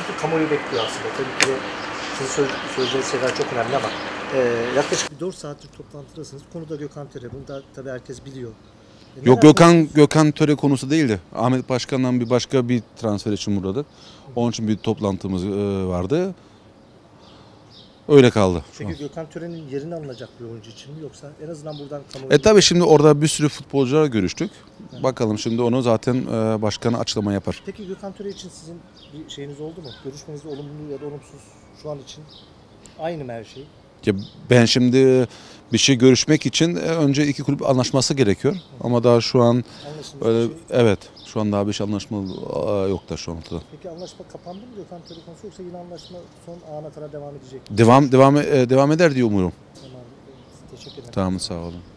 bütün kamuoyu bekliyor aslında. Tabii ki de sizin söyleyeceğiniz şeyler çok önemli ama yaklaşık bir 4 saattir toplantıdasınız. Konuda Gökhan Töre. Bunu da tabii herkes biliyor. Yok, Gökhan Töre konusu değildi. Ahmet Başkan'dan başka bir transfer için uğradık. Onun için bir toplantımız vardı. Öyle kaldı. Peki Gökhan Töre'nin yerini alınacak bir oyuncu için mi, yoksa en azından buradan kamuoyu... Tabii şimdi orada bir sürü futbolcularla görüştük. Bakalım şimdi onu zaten başkanı açıklama yapar. Peki Gökhan Töre için sizin bir şeyiniz oldu mu? Görüşmenizde olumlu ya da olumsuz şu an için aynı mı her şey? Ya ben şimdi bir şey görüşmek için önce iki kulüp anlaşması gerekiyor. Ama daha şu an evet, şu an daha bir şey anlaşma yok da şu an ortada. Peki anlaşma kapandı mı Gökhan Töre konusu, yoksa yine anlaşma son ana kadar devam edecek mi? Devam eder diye umuyorum. Tamam. Teşekkür ederim. Tamam, sağ olun.